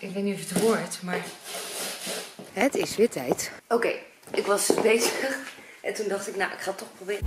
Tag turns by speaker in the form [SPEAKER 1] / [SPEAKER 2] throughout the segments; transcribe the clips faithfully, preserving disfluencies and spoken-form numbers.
[SPEAKER 1] Ik weet niet of je het hoort, maar het is weer tijd. Oké, okay, ik was bezig en toen dacht ik, nou, ik ga het toch proberen.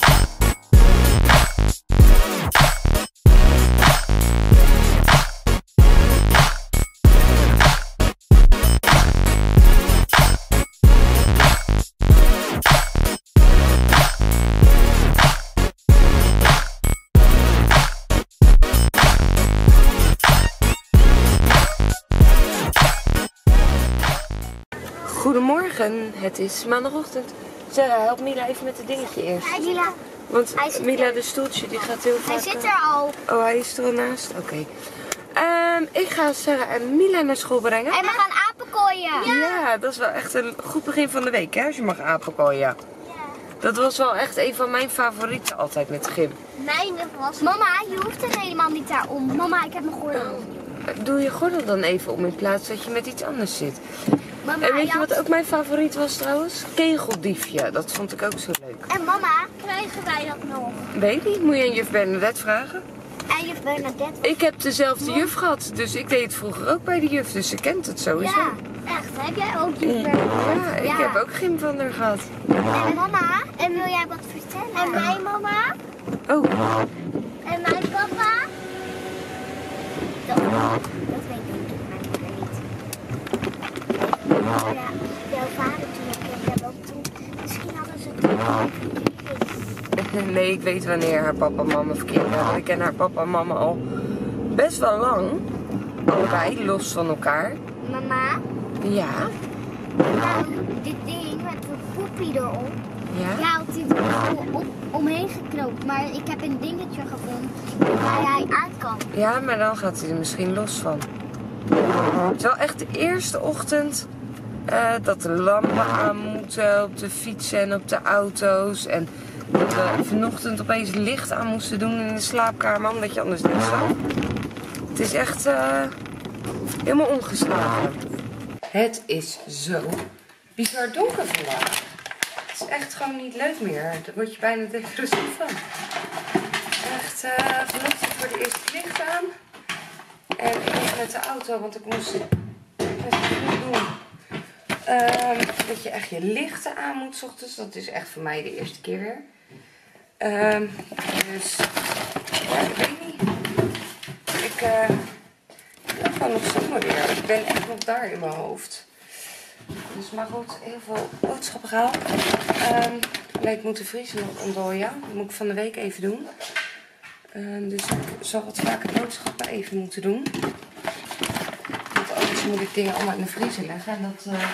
[SPEAKER 1] Goedemorgen, het is maandagochtend. Sarah, help Mila even met het dingetje eerst.
[SPEAKER 2] Hij Mila.
[SPEAKER 1] Want Mila, de stoeltje, die gaat heel vaak...
[SPEAKER 2] Hij zit er al.
[SPEAKER 1] Oh, hij is er al naast? Oké. Okay. Um, ik ga Sarah en Mila naar school brengen.
[SPEAKER 2] En we gaan apenkooien.
[SPEAKER 1] Ja. Ja, dat is wel echt een goed begin van de week, hè, als je mag apenkooien. Ja. Dat was wel echt een van mijn favorieten altijd met gym.
[SPEAKER 2] Mijn was... Mama, je hoeft er helemaal niet daarom. Mama, ik heb mijn gordel.
[SPEAKER 1] Doe je gordel dan even om in plaats dat je met iets anders zit.
[SPEAKER 2] Mama,
[SPEAKER 1] en weet je wat ook mijn favoriet was trouwens? Kegeldiefje. Dat vond ik ook zo leuk.
[SPEAKER 2] En mama, krijgen wij dat nog?
[SPEAKER 1] Weet niet, moet je aan juf Bernadette vragen?
[SPEAKER 2] En juf Bernadette?
[SPEAKER 1] Ik heb dezelfde juf gehad, dus ik deed het vroeger ook bij de juf, dus ze kent het sowieso.
[SPEAKER 2] Ja, echt. Heb jij ook juf Bernadette?
[SPEAKER 1] Ja, ik ja. heb ook gym van haar gehad.
[SPEAKER 2] En mama, en wil jij wat vertellen? En mijn mama?
[SPEAKER 1] Oh.
[SPEAKER 2] En mijn papa? Dat, dat weet ik niet, mijn moeder niet. Maar ja, jouw vader toen ik heb ook toen. Misschien hadden ze toen.
[SPEAKER 1] Nee, ik weet wanneer haar papa en mama verkeerd waren. Ik ken haar papa en mama al best wel lang. Allebei, los van elkaar.
[SPEAKER 2] Mama?
[SPEAKER 1] Ja?
[SPEAKER 2] Nou, dit ding met een poepie erop.
[SPEAKER 1] Ja?
[SPEAKER 2] Ja, had hij er om, omheen geknoopt. Maar ik heb een dingetje gevonden waar hij uit kan.
[SPEAKER 1] Ja, maar dan gaat hij er misschien los van. Het is wel echt de eerste ochtend uh, dat de lampen aan moeten op de fietsen en op de auto's. En dat we vanochtend opeens licht aan moesten doen in de slaapkamer, omdat je anders niet slaapt. Het is echt uh, helemaal ongeslagen. Het is zo bizar donker vandaag. Het is echt gewoon niet leuk meer. Daar word je bijna depressief van. Echt, uh, vanochtend voor de eerste licht aan. En ik ging met de auto, want ik moest het niet doen. Um, dat je echt je lichten aan moet 's ochtends. Dat is echt voor mij de eerste keer weer. Um, dus, ja, ik weet niet. Ik, uh, ik ben gewoon nog zomer weer. Ik ben echt nog daar in mijn hoofd. Dus maar goed, heel veel boodschappen gehaald. Um, ik moet de vriezer nog ontdooien. Dat moet ik van de week even doen. Uh, dus ik zal wat vaker boodschappen even moeten doen. Want anders moet ik dingen allemaal in de vriezer leggen. En dat uh,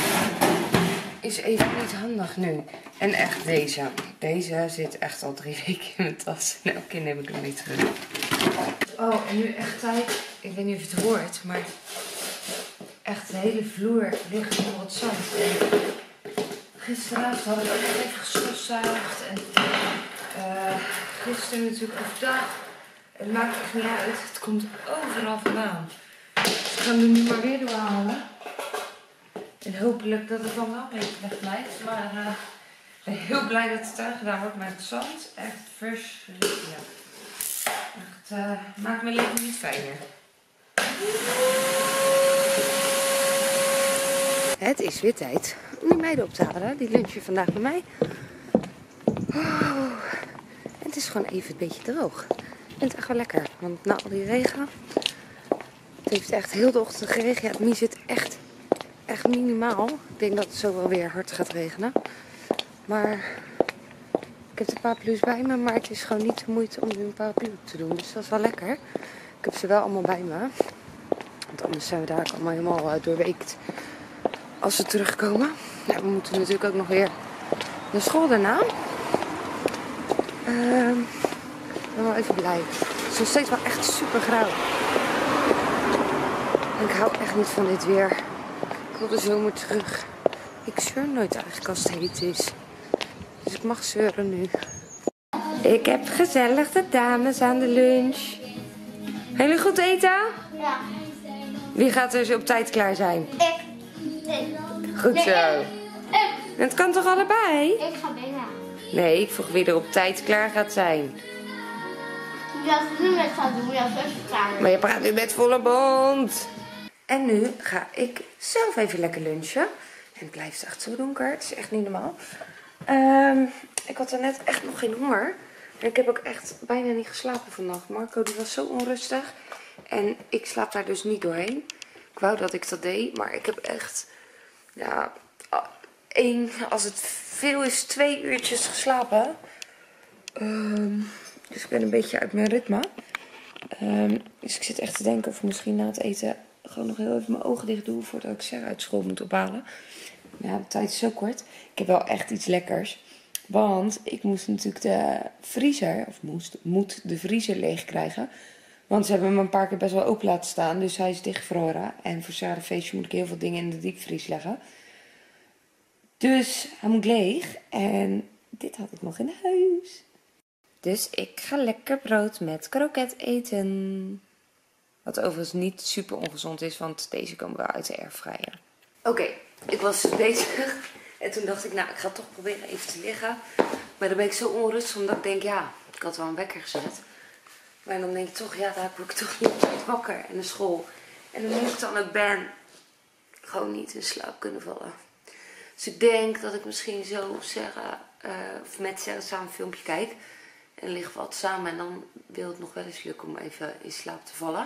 [SPEAKER 1] is even niet handig nu. En echt deze. Deze zit echt al drie weken in mijn tas. En elke keer neem ik hem niet terug. Oh, en nu echt tijd. Ik weet niet of je het hoort, maar echt de hele vloer ligt vol wat zand. En gisteravond had ik ook nog even gestofzuigd. En uh, gisteren natuurlijk overdag. Het maakt echt niet uit. Het komt overal vandaan. Dus ik ga hem er nu maar weer doorhalen. En hopelijk dat het dan wel een beetje weg blijft. Maar uh, ik ben heel blij dat het aangedaan wordt. Maar het zand echt verschrikkelijk. Echt, uh, maakt mijn leven niet fijner. Het is weer tijd om die meiden op te halen. Die lunchen vandaag bij mij. Oh. En het is gewoon even een beetje droog. En het is echt wel lekker. Want na al die regen. Het heeft echt heel de ochtend geregend. Ja, het nu zit echt, echt minimaal. Ik denk dat het zo wel weer hard gaat regenen. Maar ik heb de paraplu's bij me. Maar het is gewoon niet de moeite om nu een paraplu op te doen. Dus dat is wel lekker. Ik heb ze wel allemaal bij me. Want anders zijn we daar ook allemaal helemaal uh, doorweekt. Als we terugkomen. Ja, we moeten natuurlijk ook nog weer naar school daarna. Uh, ik ben wel even blij. Het is nog steeds wel echt super grauw. En ik hou echt niet van dit weer. Ik wil de zomer terug. Ik zeur nooit eigenlijk als het heet is. Dus ik mag zeuren nu. Ik heb gezellig de dames aan de lunch. Gaan jullie goed eten?
[SPEAKER 2] Ja.
[SPEAKER 1] Wie gaat er zo op tijd klaar zijn?
[SPEAKER 2] Ik. Nee.
[SPEAKER 1] Goed
[SPEAKER 2] nee,
[SPEAKER 1] zo.
[SPEAKER 2] Ik. Ik.
[SPEAKER 1] Het kan toch allebei?
[SPEAKER 2] Ik ga binnen.
[SPEAKER 1] Nee, ik vroeg wie er op tijd klaar gaat zijn.
[SPEAKER 2] Ja, als ik nu net ga doen, moet je als eerste klaar.
[SPEAKER 1] Maar je praat nu met volle mond. En nu ga ik zelf even lekker lunchen. En het blijft echt zo donker. Het is echt niet normaal. Um, ik had er net echt nog geen honger. En ik heb ook echt bijna niet geslapen vannacht. Marco die was zo onrustig. En ik slaap daar dus niet doorheen. Ik wou dat ik dat deed. Maar ik heb echt... Ja... één, als het veel is, twee uurtjes geslapen. Um, dus ik ben een beetje uit mijn ritme. Um, dus ik zit echt te denken of ik misschien na het eten gewoon nog heel even mijn ogen dicht doe voordat ik Sarah uit school moet ophalen. Ja, de tijd is zo kort. Ik heb wel echt iets lekkers. Want ik moest natuurlijk de vriezer, of moest, moet de vriezer leeg krijgen. Want ze hebben hem een paar keer best wel open laten staan. Dus hij is dichtgevroren. En voor Sarah feestje moet ik heel veel dingen in de diepvries leggen. Dus hij moet leeg. En dit had ik nog in huis. Dus ik ga lekker brood met kroket eten. Wat overigens niet super ongezond is, want deze komen wel uit de airfryer. Oké, okay, ik was dus bezig. En toen dacht ik, nou, ik ga toch proberen even te liggen. Maar dan ben ik zo onrustig, omdat ik denk, ja, ik had wel een wekker gezet. Maar dan denk ik toch, ja, daar word ik toch niet op wakker. En de school. En dan moet ik dan ook ben gewoon niet in slaap kunnen vallen. Dus ik denk dat ik misschien zo Sarah, uh, of met Sarah samen een filmpje kijk. En dan liggen we wat samen en dan wil het nog wel eens lukken om even in slaap te vallen.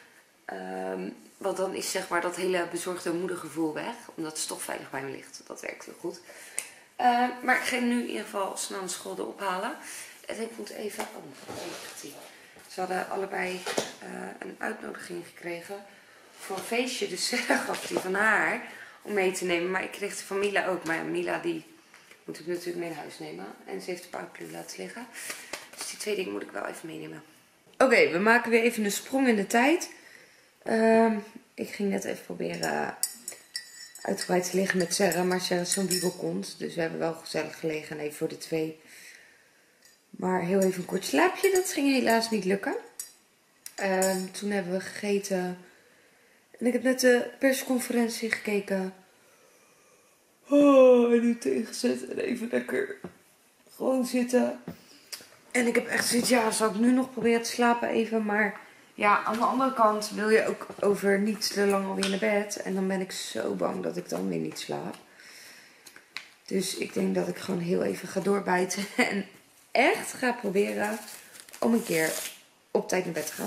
[SPEAKER 1] Um, want dan is zeg maar dat hele bezorgde moedergevoel weg. Omdat ze toch veilig bij me ligt. Dat werkt heel goed. Uh, maar ik ga nu in ieder geval snel de school erop halen. En ik moet even... Oh, even ze hadden allebei uh, een uitnodiging gekregen voor een feestje. Dus Sarah gaf die van haar om mee te nemen. Maar ik kreeg die van Mila ook. Maar ja, Mila die moet ik natuurlijk mee naar huis nemen. En ze heeft de paraplu laten liggen. Dus die twee dingen moet ik wel even meenemen. Oké, okay, we maken weer even een sprong in de tijd. Uh, ik ging net even proberen uitgebreid te liggen met Sarah. Maar Sarah is zo'n bibelkont. Dus we hebben wel gezellig gelegen. Even voor de twee. Maar heel even een kort slaapje. Dat ging helaas niet lukken. Uh, toen hebben we gegeten. En ik heb net de persconferentie gekeken. Oh, en nu tegenzet. En even lekker gewoon zitten. En ik heb echt zoiets, ja, zal ik nu nog proberen te slapen even. Maar ja, aan de andere kant wil je ook over niet te lang alweer naar bed. En dan ben ik zo bang dat ik dan weer niet slaap. Dus ik denk dat ik gewoon heel even ga doorbijten. En echt ga proberen om een keer op tijd naar bed te gaan.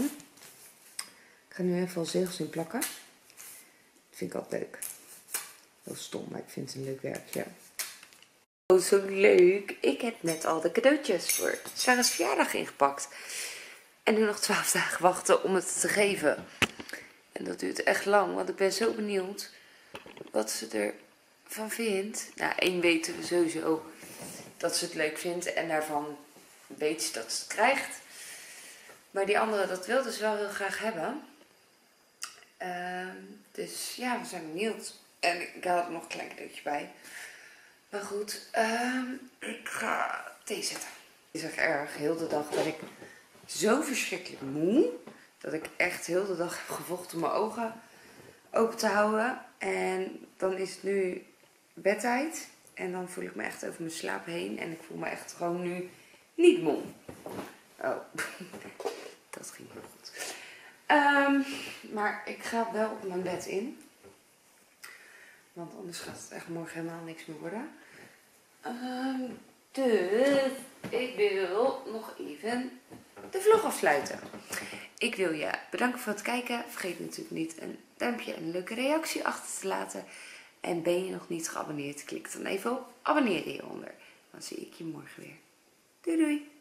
[SPEAKER 1] Ik ga nu even al zegels in plakken. Dat vind ik altijd leuk. Heel stom, maar ik vind het een leuk werkje. Oh, zo leuk. Ik heb net al de cadeautjes voor Sarah's verjaardag ingepakt. En nu nog twaalf dagen wachten om het te geven. En dat duurt echt lang, want ik ben zo benieuwd wat ze ervan vindt. Nou, één weten we sowieso dat ze het leuk vindt. En daarvan weet ze dat ze het krijgt. Maar die andere, dat wilde ze wel heel graag hebben. Uh, dus ja, we zijn benieuwd. En ik had er nog een klein cadeautje bij. Maar goed, uh, ik ga thee zetten. Het is echt erg. Heel de dag ben ik zo verschrikkelijk moe. Dat ik echt heel de dag heb gevochten om mijn ogen open te houden. En dan is het nu bedtijd. En dan voel ik me echt over mijn slaap heen. En ik voel me echt gewoon nu niet moe. Oh, dat ging heel goed. Um, maar ik ga wel op mijn bed in. Want anders gaat het echt morgen helemaal niks meer worden. Um, dus ik wil nog even de vlog afsluiten. Ik wil je bedanken voor het kijken. Vergeet natuurlijk niet een duimpje en een leuke reactie achter te laten. En ben je nog niet geabonneerd, klik dan even op abonneren hieronder. Dan zie ik je morgen weer. Doei doei!